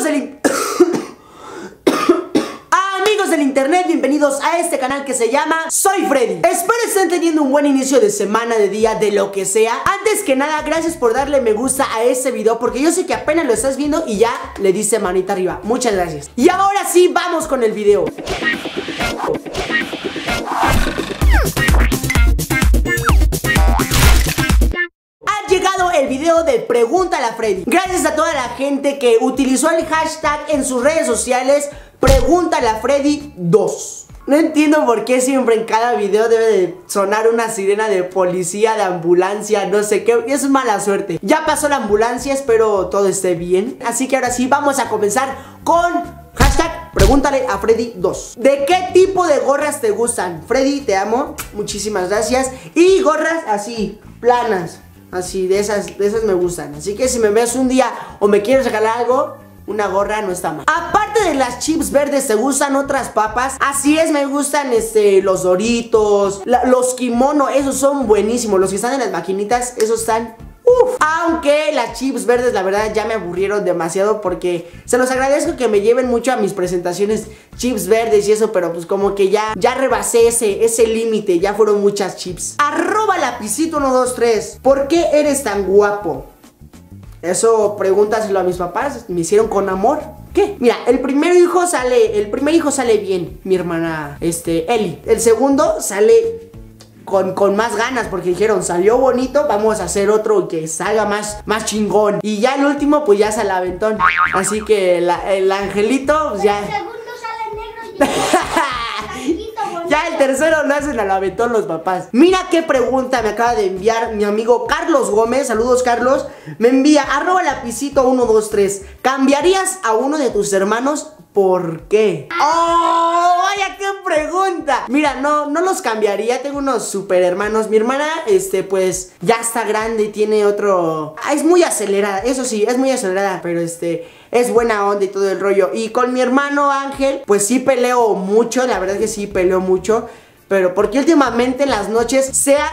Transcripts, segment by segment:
Amigos del internet, bienvenidos a este canal que se llama Soy Freddy. Espero estén teniendo un buen inicio de semana, de día, de lo que sea. Antes que nada, gracias por darle me gusta a este video, porque yo sé que apenas lo estás viendo y ya le diste manita arriba. Muchas gracias. Y ahora sí, vamos con el video. Llegado el video de Pregúntale a Freddy. Gracias a toda la gente que utilizó el hashtag en sus redes sociales Pregúntale a Freddy 2. No entiendo por qué siempre en cada video debe de sonar una sirena de policía, de ambulancia, no sé qué. Es mala suerte. Ya pasó la ambulancia, espero todo esté bien. Así que ahora sí, vamos a comenzar con hashtag Pregúntale a Freddy 2. ¿De qué tipo de gorras te gustan? Freddy, te amo, muchísimas gracias. Y gorras así, planas. Así, de esas me gustan. Así que si me ves un día o me quieres regalar algo, una gorra no está mal. Aparte de las chips verdes, ¿te gustan otras papas? Así es, me gustan los Doritos, los kimono, esos son buenísimos. Los que están en las maquinitas, esos están... Aunque las chips verdes la verdad ya me aburrieron demasiado, porque se los agradezco que me lleven mucho a mis presentaciones chips verdes y eso, pero pues como que ya rebasé ese límite, ya fueron muchas chips. @lapicito123, ¿por qué eres tan guapo? Eso pregúntaselo a mis papás, me hicieron con amor. ¿Qué? Mira, el primer hijo sale bien, mi hermana Eli. El segundo sale con más ganas, porque dijeron, salió bonito, vamos a hacer otro que salga más chingón. Y ya el último pues ya sale aventón. Así que el angelito pues, ya... El segundo sale negro y ya el tercero lo hacen al aventón los papás. Mira qué pregunta me acaba de enviar mi amigo Carlos Gómez. Saludos, Carlos. Me envía @lapicito123. ¿Cambiarías a uno de tus hermanos? ¿Por qué? ¡Oh! ¡Vaya qué pregunta! Mira, no los cambiaría. Tengo unos super hermanos. Mi hermana, pues, ya está grande y tiene otro... es muy acelerada, eso sí, es muy acelerada. Pero es buena onda y todo el rollo. Y con mi hermano Ángel, pues sí peleo mucho. La verdad es que sí peleo mucho. Pero porque últimamente en las noches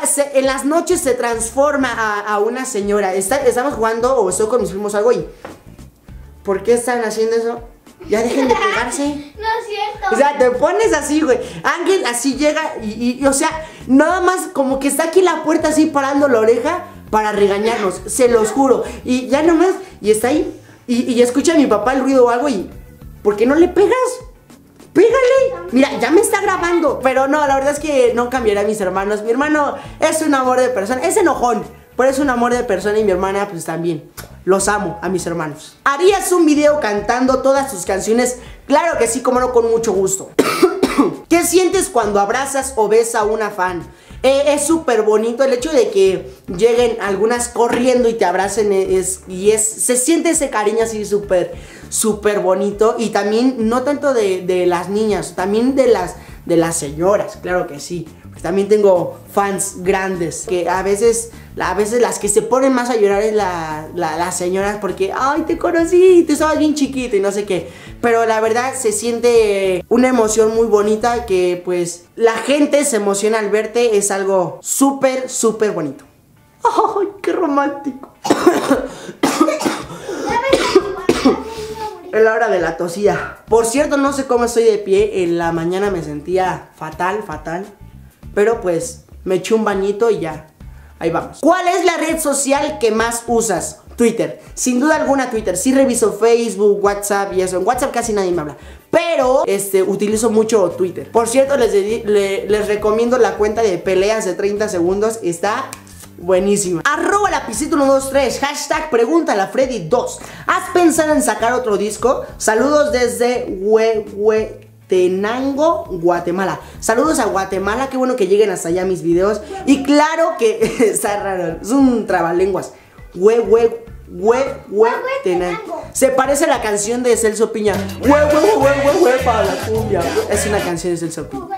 se transforma a una señora. Estamos jugando o estoy con mis primos algo y... ¿por qué están haciendo eso? Ya dejen de pegarse. No es cierto. O sea, te pones así, güey. Ángel así llega y o sea, nada más como que está aquí en la puerta así parando la oreja para regañarnos, se los juro. Y ya nomás, y está ahí y escucha a mi papá el ruido o algo y... ¿por qué no le pegas? ¡Pégale! Mira, ya me está grabando. Pero no, la verdad es que no cambiaré a mis hermanos. Mi hermano es un amor de persona, es enojón, pero es un amor de persona. Y mi hermana pues también. Los amo a mis hermanos. ¿Harías un video cantando todas tus canciones? Claro que sí, como no, con mucho gusto. ¿Qué sientes cuando abrazas o besas a una fan? Es súper bonito el hecho de que lleguen algunas corriendo y te abracen. Se siente ese cariño así súper bonito. Y también no tanto de las niñas, también de las señoras, claro que sí. También tengo fans grandes, que a veces las que se ponen más a llorar es las señoras, porque ay, te conocí, tú estabas bien chiquito y no sé qué. Pero la verdad se siente una emoción muy bonita, que pues la gente se emociona al verte. Es algo súper bonito. Ay, qué romántico. Es la hora de la tosía. Por cierto, no sé cómo estoy de pie. En la mañana me sentía fatal. Pero pues me eché un bañito y ya, ahí vamos. ¿Cuál es la red social que más usas? Twitter, sin duda alguna Twitter. Sí reviso Facebook, WhatsApp y eso. En WhatsApp casi nadie me habla, pero utilizo mucho Twitter. Por cierto, les recomiendo la cuenta de peleas de 30 segundos. Está buenísima. @lapicito123, hashtag Pregúntale a Freddy 2. ¿Has pensado en sacar otro disco? Saludos desde Tenango, Guatemala. Saludos a Guatemala, qué bueno que lleguen hasta allá mis videos. Y claro que está raro, es un trabalenguas. Tenango. Se parece a la canción de Celso Piña. Para la cumbia. Es una canción de Celso Piña.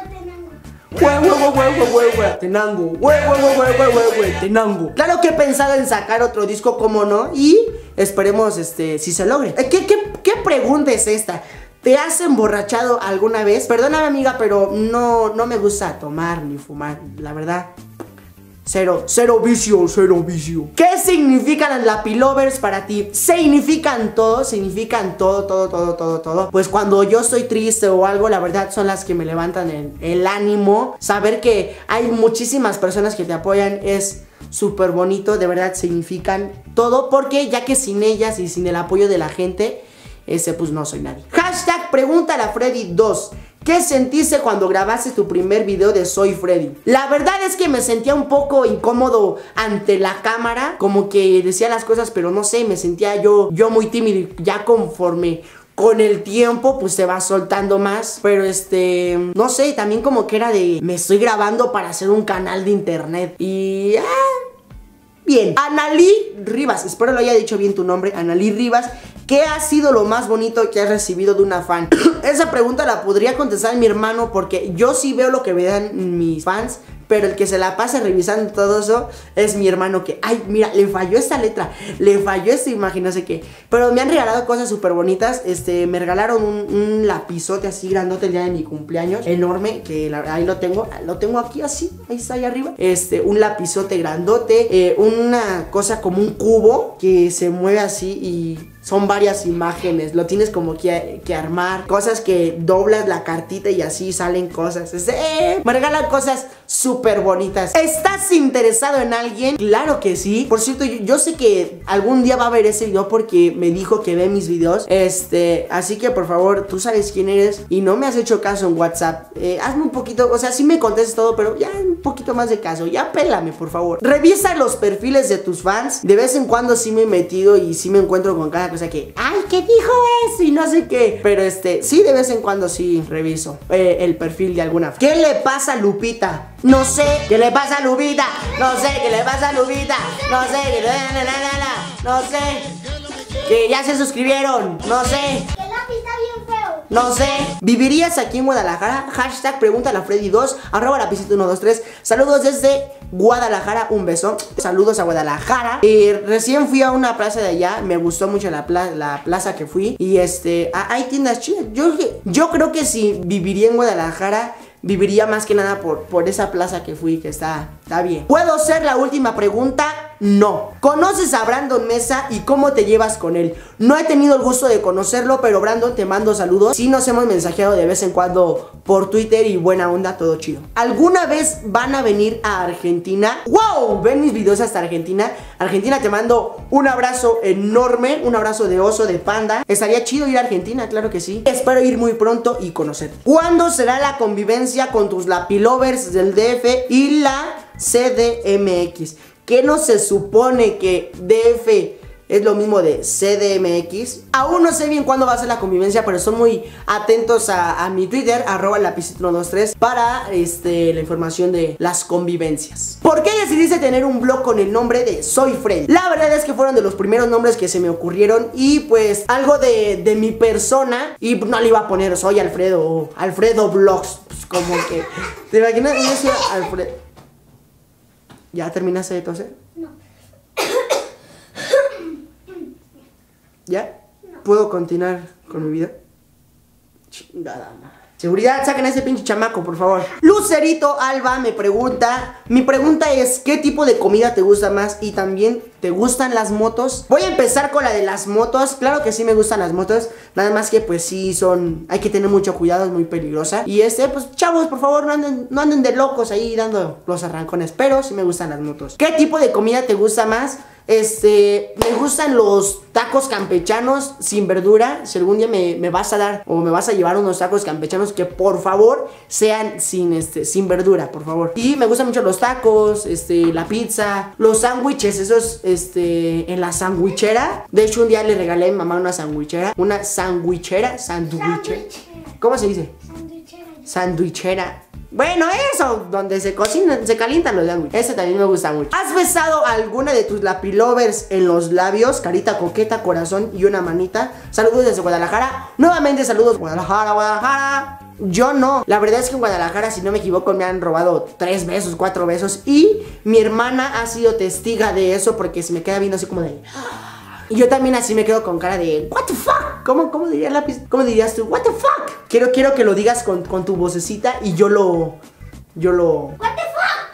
Tenango. Tenango. Claro que he pensado en sacar otro disco, como no. Y esperemos si se logre. ¿Qué pregunta es esta? ¿Te has emborrachado alguna vez? Perdóname, amiga, pero no me gusta tomar ni fumar, la verdad. Cero vicio, cero vicio. ¿Qué significan las Lapilovers para ti? Significan todo, todo. Pues cuando yo estoy triste o algo, la verdad son las que me levantan el ánimo. Saber que hay muchísimas personas que te apoyan es súper bonito, de verdad significan todo. Porque ya que sin ellas y sin el apoyo de la gente, pues no soy nadie. Hashtag pregúntale a Freddy 2. ¿Qué sentiste cuando grabaste tu primer video de Soy Freddy? La verdad es que me sentía un poco incómodo ante la cámara. Como que decía las cosas, pero no sé, me sentía yo muy tímido. Ya conforme con el tiempo, pues se va soltando más. Pero no sé, también como que era de... me estoy grabando para hacer un canal de internet. Y... bien. Analí Rivas, espero lo haya dicho bien tu nombre, Analí Rivas. ¿Qué ha sido lo más bonito que has recibido de una fan? Esa pregunta la podría contestar mi hermano, porque yo sí veo lo que me dan mis fans, pero el que se la pasa revisando todo eso es mi hermano, que, ay, mira, le falló esta letra, le falló esta imagen, no sé qué. Pero me han regalado cosas súper bonitas. Me regalaron un lapizote así grandote el día de mi cumpleaños, enorme, que ahí lo tengo aquí así, ahí está ahí arriba. Un lapizote grandote, una cosa como un cubo que se mueve así y... son varias imágenes, lo tienes como que armar. Cosas que doblas la cartita y así salen cosas. Me regalan cosas súper bonitas. ¿Estás interesado en alguien? Claro que sí. Por cierto, yo sé que algún día va a ver ese video porque me dijo que ve mis videos. Así que por favor, tú sabes quién eres y no me has hecho caso en WhatsApp. Hazme un poquito, o sea, sí me contestas todo, pero ya un poquito más de caso. Ya pélame, por favor. Revisa los perfiles de tus fans. De vez en cuando sí me he metido y sí me encuentro con cada cosa que, ay, ¿qué dijo eso? Y no sé qué. Pero sí, de vez en cuando sí reviso el perfil de alguna. ¿Qué le pasa a Lupita? No sé. ¿Qué le pasa a Lupita? No sé. ¿Qué le pasa a Lupita? No sé. No sé. Que ya se suscribieron. No sé. Que el lápiz está bien feo. No sé. ¿Vivirías aquí en Guadalajara? Hashtag pregúntale a Freddy 2 @lapicito123. Saludos desde Guadalajara, un beso. Saludos a Guadalajara. Recién fui a una plaza de allá. Me gustó mucho la plaza que fui. Y hay tiendas chidas. Yo creo que si viviría en Guadalajara, viviría más que nada por esa plaza que fui, que está bien. ¿Puedo hacer la última pregunta? No. ¿Conoces a Brandon Mesa y cómo te llevas con él? No he tenido el gusto de conocerlo, pero Brandon, te mando saludos. Sí nos hemos mensajeado de vez en cuando por Twitter y buena onda, todo chido. ¿Alguna vez van a venir a Argentina? ¡Wow! ¿Ven mis videos hasta Argentina? Argentina, te mando un abrazo enorme, un abrazo de oso, de panda. Estaría chido ir a Argentina, claro que sí. Espero ir muy pronto y conocer. ¿Cuándo será la convivencia con tus Lapilovers del DF y la CDMX? ¿Qué no se supone que DF es lo mismo de CDMX? Aún no sé bien cuándo va a ser la convivencia, pero son muy atentos a mi Twitter, @lapicito123, para la información de las convivencias. ¿Por qué decidiste tener un blog con el nombre de Soy Freddy? La verdad es que fueron de los primeros nombres que se me ocurrieron y pues algo de mi persona, y no le iba a poner Soy Alfredo o Alfredo Vlogs, pues como que... ¿te imaginas? Yo soy Alfredo. ¿Ya terminaste de toser? No. ¿Ya? No. ¿Puedo continuar con mi vida? Chingada madre. Seguridad, saquen a ese pinche chamaco, por favor. Lucerito Alba me pregunta. Mi pregunta es, ¿qué tipo de comida te gusta más? Y también, ¿te gustan las motos? Voy a empezar con la de las motos. Claro que sí me gustan las motos. Nada más que pues sí hay que tener mucho cuidado, es muy peligrosa. Y pues chavos, por favor, no anden de locos ahí dando los arrancones. Pero sí me gustan las motos. ¿Qué tipo de comida te gusta más? Me gustan los tacos campechanos sin verdura. Si algún día me vas a dar o me vas a llevar unos tacos campechanos, que por favor sean sin verdura, por favor. Y me gustan mucho los tacos, la pizza, los sándwiches, esos, en la sandwichera. De hecho, un día le regalé a mi mamá una sandwichera. Una sandwichera. ¿Cómo se dice? Sandwichera. Bueno, eso, donde se calientan los sándwiches. Ese también me gusta mucho. ¿Has besado a alguna de tus Lapilovers en los labios? Carita coqueta, corazón y una manita. Saludos desde Guadalajara. Nuevamente saludos, Guadalajara. Yo no. La verdad es que en Guadalajara, si no me equivoco, me han robado 3 besos, 4 besos. Y mi hermana ha sido testiga de eso, porque se me queda viendo así como de... Y yo también así me quedo con cara de what the fuck. ¿Cómo diría el lápiz? ¿Cómo dirías tú? What the fuck. Quiero que lo digas con tu vocecita y yo lo... What the fuck.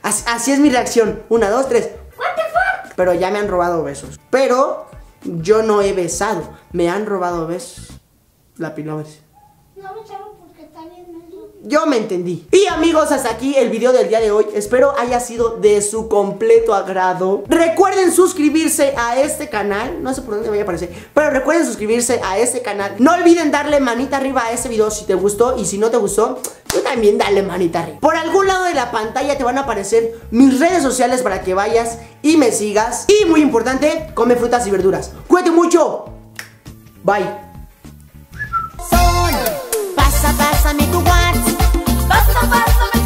Así es mi reacción. 1, 2, 3. What the fuck? Pero ya me han robado besos. Pero yo no he besado. Me han robado besos. La Pilovers. No me chavo porque está bien menso. Yo me entendí. Y amigos, hasta aquí el video del día de hoy. Espero haya sido de su completo agrado. Recuerden suscribirse a este canal. No sé por dónde me vaya a aparecer, pero recuerden suscribirse a este canal. No olviden darle manita arriba a este video si te gustó. Y si no te gustó, tú también dale manita arriba. Por algún lado de la pantalla te van a aparecer mis redes sociales para que vayas y me sigas. Y muy importante, come frutas y verduras. Cuídate mucho. Bye. Pásame tu WhatsApp, pásame